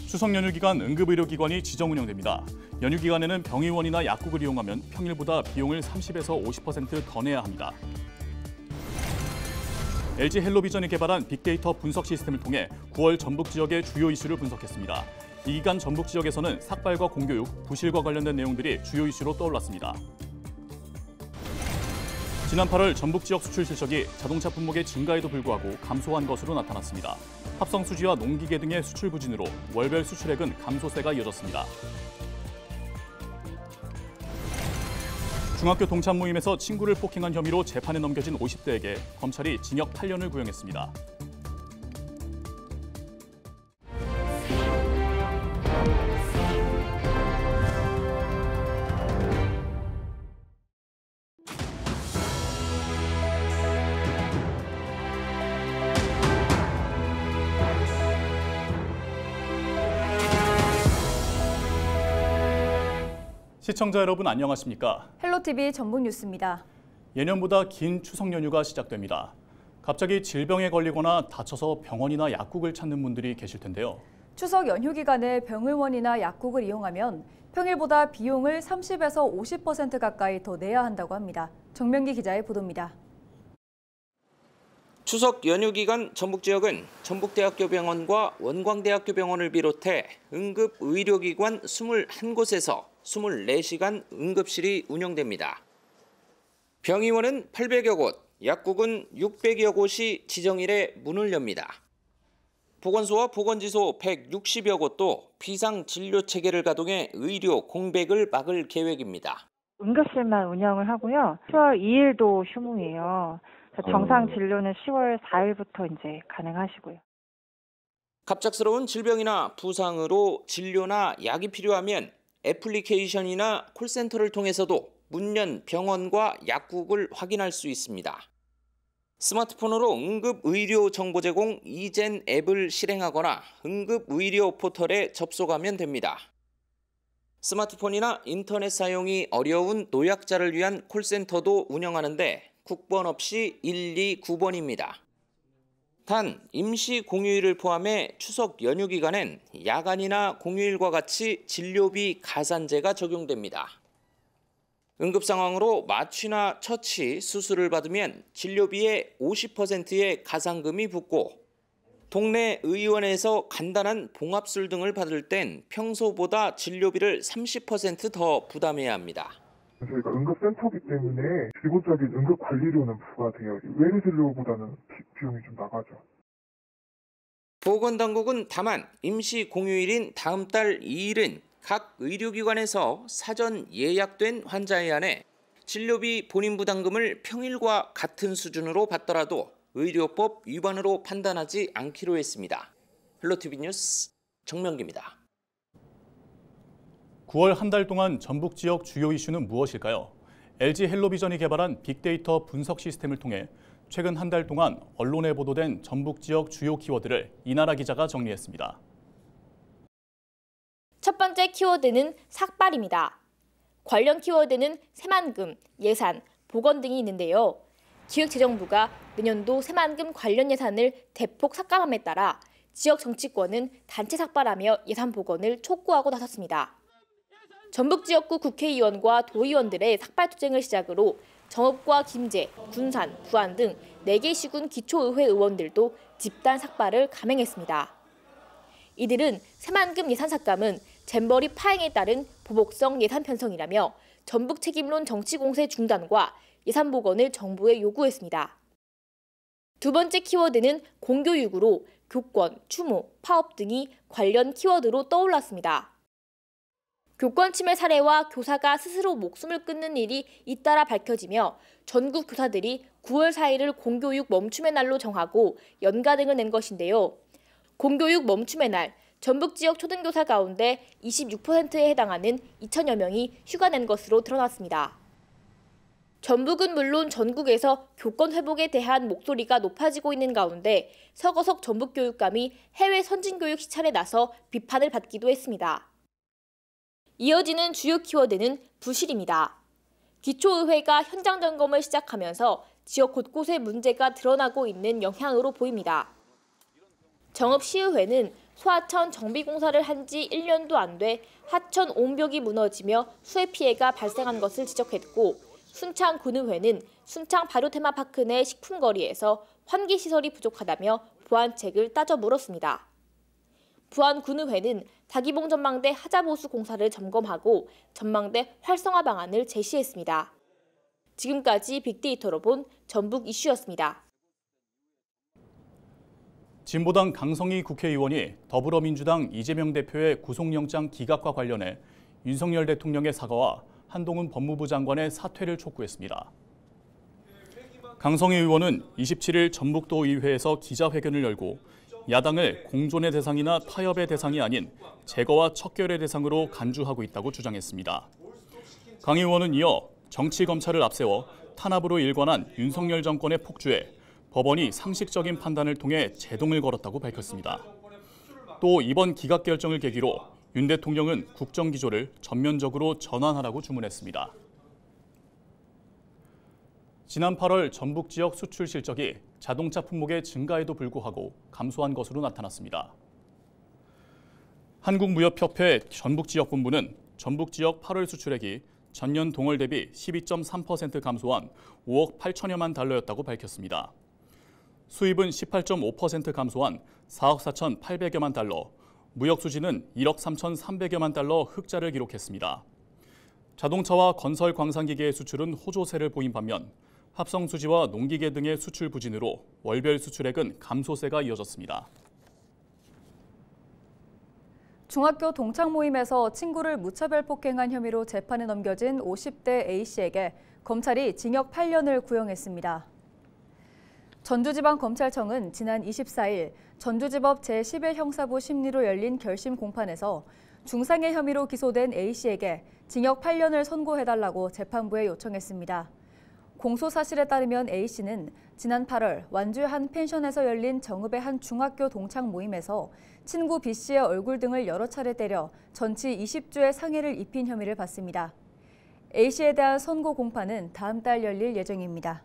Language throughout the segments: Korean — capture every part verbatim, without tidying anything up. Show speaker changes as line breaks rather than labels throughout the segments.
추석 연휴 기간 응급의료기관이 지정 운영됩니다. 연휴 기간에는 병의원이나 약국을 이용하면 평일보다 비용을 삼십에서 오십 퍼센트 더 내야 합니다. 엘지 헬로비전이 개발한 빅데이터 분석 시스템을 통해 구월 전북 지역의 주요 이슈를 분석했습니다. 이 기간 전북 지역에서는 삭발과 공교육, 부실과 관련된 내용들이 주요 이슈로 떠올랐습니다. 지난 팔월 전북 지역 수출 실적이 자동차 품목의 증가에도 불구하고 감소한 것으로 나타났습니다. 합성 수지와 농기계 등의 수출 부진으로 월별 수출액은 감소세가 이어졌습니다. 중학교 동참 모임에서 친구를 폭행한 혐의로 재판에 넘겨진 오십 대에게 검찰이 징역 팔 년을 구형했습니다. 시청자 여러분 안녕하십니까?
헬로티비 전북 뉴스입니다.
예년보다 긴 추석 연휴가 시작됩니다. 갑자기 질병에 걸리거나 다쳐서 병원이나 약국을 찾는 분들이 계실 텐데요.
추석 연휴 기간에 병의원이나 약국을 이용하면 평일보다 비용을 삼십에서 오십 퍼센트 가까이 더 내야 한다고 합니다. 정명기 기자의 보도입니다.
추석 연휴 기간 전북 지역은 전북대학교 병원과 원광대학교 병원을 비롯해 응급의료기관 이십일 곳에서 이십사 시간 응급실이 운영됩니다. 병의원은 팔백여 곳, 약국은 육백여 곳이 지정일에 문을 엽니다. 보건소와 보건지소 백육십여 곳도 비상진료체계를 가동해 의료 공백을 막을 계획입니다.
응급실만 운영을 하고요. 시월 이 일도 휴무예요. 정상 진료는 시월 사 일부터 이제 가능하시고요.
갑작스러운 질병이나 부상으로 진료나 약이 필요하면 애플리케이션이나 콜센터를 통해서도 문연 병원과 약국을 확인할 수 있습니다. 스마트폰으로 응급의료 정보 제공 이젠 앱을 실행하거나 응급의료 포털에 접속하면 됩니다. 스마트폰이나 인터넷 사용이 어려운 노약자를 위한 콜센터도 운영하는데 국번 없이 일이구 번입니다. 단 임시 공휴일을 포함해 추석 연휴 기간엔 야간이나 공휴일과 같이 진료비 가산제가 적용됩니다. 응급 상황으로 마취나 처치, 수술을 받으면 진료비의 오십 퍼센트의 가산금이 붙고 동네 의원에서 간단한 봉합술 등을 받을 땐 평소보다 진료비를 삼십 퍼센트 더 부담해야 합니다.
저희가 응급센터기 때문에 기본적인 응급관리료는 부과돼요. 외래 진료보다는 비용이 좀 나가죠.
보건당국은 다만 임시 공휴일인 다음 달 이 일은 각 의료기관에서 사전 예약된 환자에 한해 진료비 본인 부담금을 평일과 같은 수준으로 받더라도 의료법 위반으로 판단하지 않기로 했습니다. 헬로티비 뉴스 정명기입니다.
구월 한 달 동안 전북 지역 주요 이슈는 무엇일까요? 엘지 헬로비전이 개발한 빅데이터 분석 시스템을 통해 최근 한 달 동안 언론에 보도된 전북 지역 주요 키워드를 이나라 기자가 정리했습니다.
첫 번째 키워드는 삭발입니다. 관련 키워드는 새만금, 예산, 보건 등이 있는데요. 기획재정부가 내년도 새만금 관련 예산을 대폭 삭감함에 따라 지역 정치권은 단체 삭발하며 예산 복원을 촉구하고 나섰습니다. 전북 지역구 국회의원과 도의원들의 삭발 투쟁을 시작으로 정읍과 김제, 군산, 부안 등 네 개 시군 기초의회 의원들도 집단 삭발을 감행했습니다. 이들은 새만금 예산 삭감은 잼버리 파행에 따른 보복성 예산 편성이라며 전북 책임론 정치 공세 중단과 예산 복원을 정부에 요구했습니다. 두 번째 키워드는 공교육으로 교권, 추모, 파업 등이 관련 키워드로 떠올랐습니다. 교권 침해 사례와 교사가 스스로 목숨을 끊는 일이 잇따라 밝혀지며 전국 교사들이 구월 사 일을 공교육 멈춤의 날로 정하고 연가 등을 낸 것인데요. 공교육 멈춤의 날, 전북 지역 초등교사 가운데 이십육 퍼센트에 해당하는 이천여 명이 휴가 낸 것으로 드러났습니다. 전북은 물론 전국에서 교권 회복에 대한 목소리가 높아지고 있는 가운데 서거석 전북교육감이 해외 선진교육 시찰에 나서 비판을 받기도 했습니다. 이어지는 주요 키워드는 부실입니다. 기초의회가 현장 점검을 시작하면서 지역 곳곳에 문제가 드러나고 있는 영향으로 보입니다. 정읍시의회는 소하천 정비공사를 한 지 일 년도 안 돼 하천 옹벽이 무너지며 수해 피해가 발생한 것을 지적했고, 순창군의회는 순창 발효 테마파크 내 식품거리에서 환기시설이 부족하다며 보완책을 따져 물었습니다. 부안군의회는 다기봉 전망대 하자보수 공사를 점검하고 전망대 활성화 방안을 제시했습니다. 지금까지 빅데이터로 본 전북 이슈였습니다.
진보당 강성희 국회의원이 더불어민주당 이재명 대표의 구속영장 기각과 관련해 윤석열 대통령의 사과와 한동훈 법무부 장관의 사퇴를 촉구했습니다. 강성희 의원은 이십칠 일 전북도의회에서 기자회견을 열고 야당을 공존의 대상이나 타협의 대상이 아닌 제거와 척결의 대상으로 간주하고 있다고 주장했습니다. 강 의원은 이어 정치검찰을 앞세워 탄압으로 일관한 윤석열 정권의 폭주에 법원이 상식적인 판단을 통해 제동을 걸었다고 밝혔습니다. 또 이번 기각 결정을 계기로 윤 대통령은 국정기조를 전면적으로 전환하라고 주문했습니다. 지난 팔월 전북 지역 수출 실적이 자동차 품목의 증가에도 불구하고 감소한 것으로 나타났습니다. 한국무역협회 전북지역본부는 전북 지역 팔월 수출액이 전년 동월 대비 십이 점 삼 퍼센트 감소한 오억 팔천여만 달러였다고 밝혔습니다. 수입은 십팔 점 오 퍼센트 감소한 사억 사천팔백여만 달러, 무역 수지는 일억 삼천삼백여만 달러 흑자를 기록했습니다. 자동차와 건설 광산기계의 수출은 호조세를 보인 반면 합성 수지와 농기계 등의 수출 부진으로 월별 수출액은 감소세가 이어졌습니다.
중학교 동창 모임에서 친구를 무차별 폭행한 혐의로 재판에 넘겨진 오십 대 A씨에게 검찰이 징역 팔 년을 구형했습니다. 전주지방검찰청은 지난 이십사 일 전주지법 제십일 형사부 심리로 열린 결심 공판에서 중상해 혐의로 기소된 A씨에게 징역 팔 년을 선고해달라고 재판부에 요청했습니다. 공소 사실에 따르면 A씨는 지난 팔월 완주의 한 펜션에서 열린 정읍의 한 중학교 동창 모임에서 친구 B씨의 얼굴 등을 여러 차례 때려 전치 이십 주의 상해를 입힌 혐의를 받습니다. A씨에 대한 선고 공판은 다음 달 열릴 예정입니다.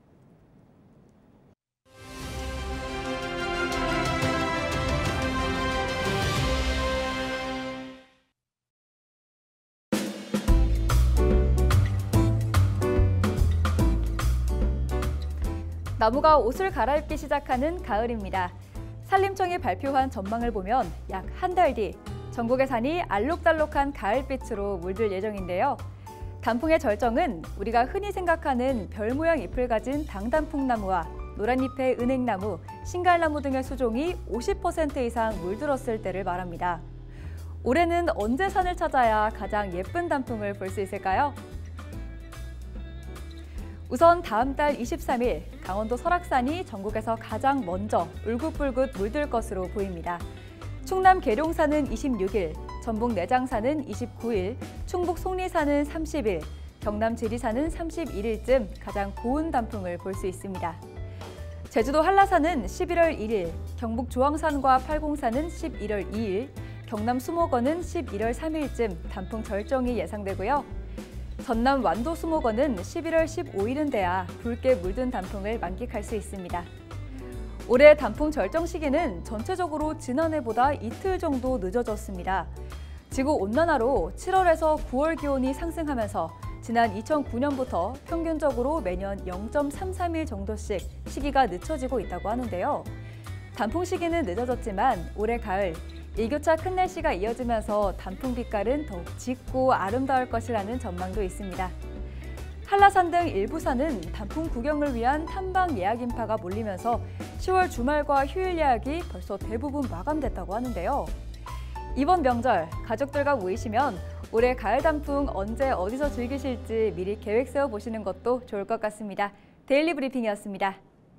나무가 옷을 갈아입기 시작하는 가을입니다. 산림청이 발표한 전망을 보면 약 한 달 뒤 전국의 산이 알록달록한 가을빛으로 물들 예정인데요. 단풍의 절정은 우리가 흔히 생각하는 별 모양 잎을 가진 당단풍나무와 노란잎의 은행나무, 신갈나무 등의 수종이 오십 퍼센트 이상 물들었을 때를 말합니다. 올해는 언제 산을 찾아야 가장 예쁜 단풍을 볼 수 있을까요? 우선 다음 달 이십삼 일 강원도 설악산이 전국에서 가장 먼저 울긋불긋 물들 것으로 보입니다. 충남 계룡산은 이십육 일, 전북 내장산은 이십구 일, 충북 속리산은 삼십 일, 경남 지리산은 삼십일 일쯤 가장 고운 단풍을 볼 수 있습니다. 제주도 한라산은 십일월 일 일, 경북 조항산과 팔공산은 십일월 이 일, 경남 수목원은 십일월 삼 일쯤 단풍 절정이 예상되고요. 전남 완도 수목원은 십일월 십오 일은 돼야 붉게 물든 단풍을 만끽할 수 있습니다. 올해 단풍 절정 시기는 전체적으로 지난해보다 이틀 정도 늦어졌습니다. 지구온난화로 칠월에서 구월 기온이 상승하면서 지난 이천구 년부터 평균적으로 매년 영 점 삼삼 일 정도씩 시기가 늦춰지고 있다고 하는데요. 단풍 시기는 늦어졌지만 올해 가을 일교차 큰 날씨가 이어지면서 단풍 빛깔은 더욱 짙고 아름다울 것이라는 전망도 있습니다. 한라산 등 일부 산은 단풍 구경을 위한 탐방 예약 인파가 몰리면서 시월 주말과 휴일 예약이 벌써 대부분 마감됐다고 하는데요. 이번 명절 가족들과 모이시면 올해 가을 단풍 언제 어디서 즐기실지 미리 계획 세워보시는 것도 좋을 것 같습니다. 데일리 브리핑이었습니다.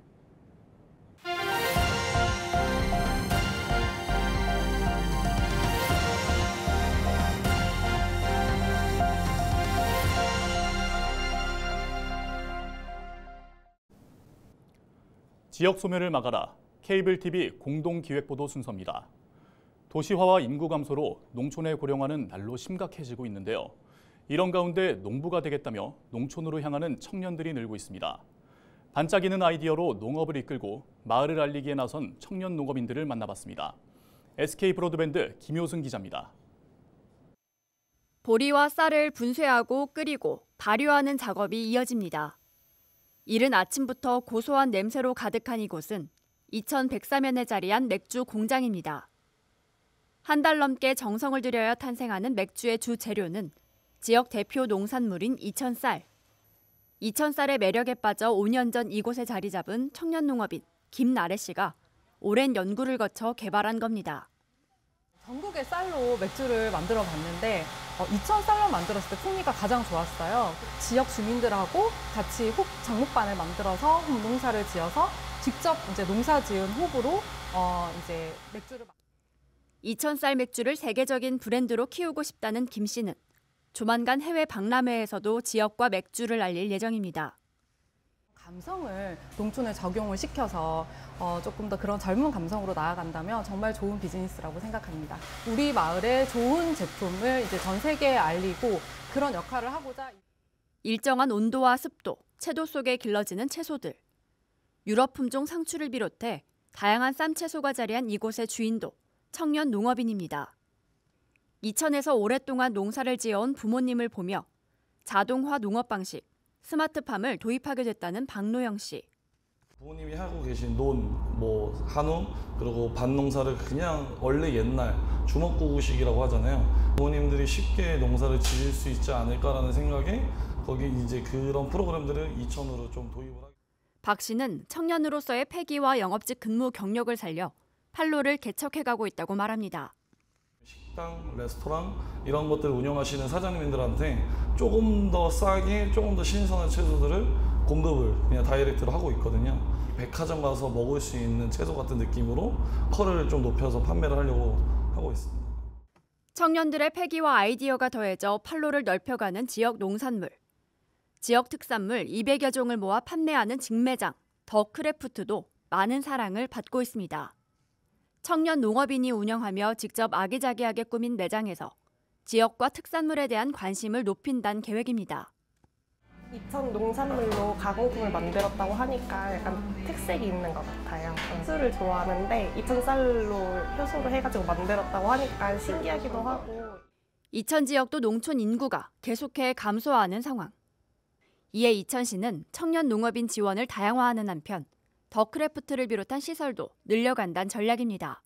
지역 소멸을 막아라. 케이블 티비 공동기획보도 순서입니다. 도시화와 인구 감소로 농촌의 고령화는 날로 심각해지고 있는데요. 이런 가운데 농부가 되겠다며 농촌으로 향하는 청년들이 늘고 있습니다. 반짝이는 아이디어로 농업을 이끌고 마을을 알리기에 나선 청년 농업인들을 만나봤습니다. 에스케이 브로드밴드 김효승 기자입니다.
보리와 쌀을 분쇄하고 끓이고 발효하는 작업이 이어집니다. 이른 아침부터 고소한 냄새로 가득한 이곳은 이천백사면에 자리한 맥주 공장입니다. 한 달 넘게 정성을 들여야 탄생하는 맥주의 주 재료는 지역 대표 농산물인 이천쌀. 이천쌀의 매력에 빠져 오 년 전 이곳에 자리 잡은 청년 농업인 김나래 씨가 오랜 연구를 거쳐 개발한 겁니다.
전국의 쌀로 맥주를 만들어 봤는데 어, 이천쌀로 만들었을 때 풍미가 가장 좋았어요. 지역 주민들하고 같이 홉 장목반을 만들어서 홉 농사를 지어서 직접 이제 농사 지은 홉으로 어, 이제 맥주를
이천쌀 맥주를 세계적인 브랜드로 키우고 싶다는 김 씨는 조만간 해외 박람회에서도 지역과 맥주를 알릴 예정입니다.
감성을 농촌에 적용을 시켜서 어, 조금 더 그런 젊은 감성으로 나아간다면 정말 좋은 비즈니스라고 생각합니다. 우리 마을의 좋은 제품을 이제 전 세계에 알리고 그런 역할을 하고자.
일정한 온도와 습도, 채도 속에 길러지는 채소들. 유럽 품종 상추를 비롯해 다양한 쌈채소가 자리한 이곳의 주인도 청년 농업인입니다. 이천에서 오랫동안 농사를 지어온 부모님을 보며 자동화 농업 방식, 스마트팜을 도입하게 됐다는 박노영 씨.
부모님이 하고 계신 논, 뭐 한우, 그리고 밭농사를 그냥 원래 옛날 주먹구구식이라고 하잖아요. 부모님들이 쉽게 농사를 지을 수 있지 않을까라는 생각에 거기 이제 그런 프로그램들을 이천으로 좀 도입을 하게.
박 씨는 청년으로서의 패기와 영업직 근무 경력을 살려 판로를 개척해가고 있다고 말합니다.
식당, 레스토랑 이런 것들을 운영하시는 사장님들한테 조금 더 싸게, 조금 더 신선한 채소들을 공급을 그냥 다이렉트로 하고 있거든요. 백화점 가서 먹을 수 있는 채소 같은 느낌으로 컬을 좀 높여서 판매를 하려고 하고 있습니다.
청년들의 패기와 아이디어가 더해져 판로를 넓혀가는 지역 농산물. 지역 특산물 이백여 종을 모아 판매하는 직매장, 더 크래프트도 많은 사랑을 받고 있습니다. 청년 농업인이 운영하며 직접 아기자기하게 꾸민 매장에서 지역과 특산물에 대한 관심을 높인다는 계획입니다.
이천 농산물로 가공품을 만들었다고 하니까 약간 특색이 있는 것 같아요. 술을 좋아하는데 이천 쌀로 효소를 해가지고 만들었다고 하니까 신기하기도 하고.
이천 지역도 농촌 인구가 계속해 감소하는 상황. 이에 이천시는 청년 농업인 지원을 다양화하는 한편 더 크래프트를 비롯한 시설도 늘려간다는 전략입니다.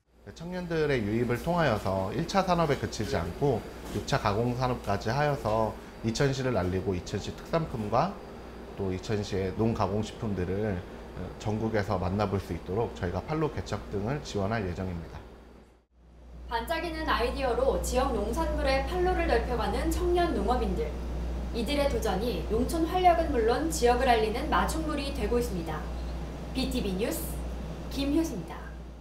청년들의 유입을 통하여서 일 차 산업에 그치지 않고 육 차 가공 산업까지 하여서 이천시를 알리고 이천시 특산품과 또 이천시의 농가공식품들을 전국에서 만나볼 수 있도록 저희가 판로 개척 등을 지원할 예정입니다.
반짝이는 아이디어로 지역 농산물의 판로를 넓혀가는 청년 농업인들. 이들의 도전이 농촌 활력은 물론 지역을 알리는 마중물이 되고 있습니다. 비티비 뉴스 김효수입니다.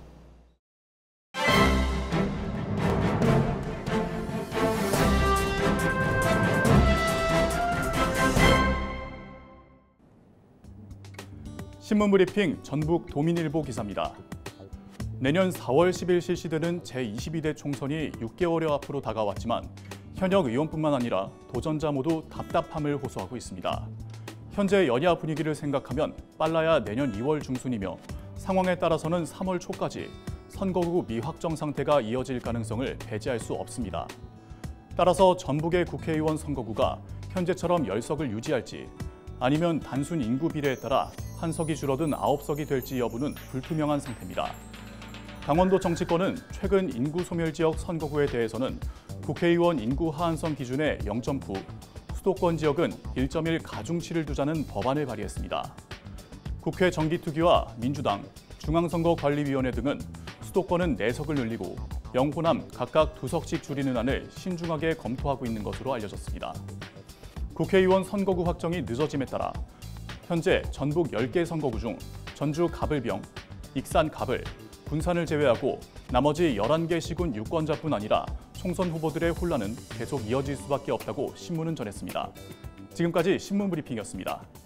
신문브리핑 전북 도민일보 기사입니다. 내년 사월 십일 실시되는 제이십이 대 총선이 육 개월여 앞으로 다가왔지만 현역 의원뿐만 아니라 도전자 모두 답답함을 호소하고 있습니다. 현재 여야 분위기를 생각하면 빨라야 내년 이월 중순이며 상황에 따라서는 삼월 초까지 선거구 미확정 상태가 이어질 가능성을 배제할 수 없습니다. 따라서 전북의 국회의원 선거구가 현재처럼 열 석을 유지할지 아니면 단순 인구 비례에 따라 한 석이 줄어든 아홉 석이 될지 여부는 불투명한 상태입니다. 강원도 정치권은 최근 인구 소멸 지역 선거구에 대해서는 국회의원 인구 하한선 기준의 영 점 구, 수도권 지역은 일 점 일 가중치를 두자는 법안을 발의했습니다. 국회 정기특위와 민주당, 중앙선거관리위원회 등은 수도권은 네 석을 늘리고 영호남 각각 두 석씩 줄이는 안을 신중하게 검토하고 있는 것으로 알려졌습니다. 국회의원 선거구 확정이 늦어짐에 따라 현재 전북 열 개 선거구 중 전주 가불병, 익산 가불, 군산을 제외하고 나머지 열한 개 시군 유권자뿐 아니라 총선 후보들의 혼란은 계속 이어질 수밖에 없다고 신문은 전했습니다. 지금까지 신문브리핑이었습니다.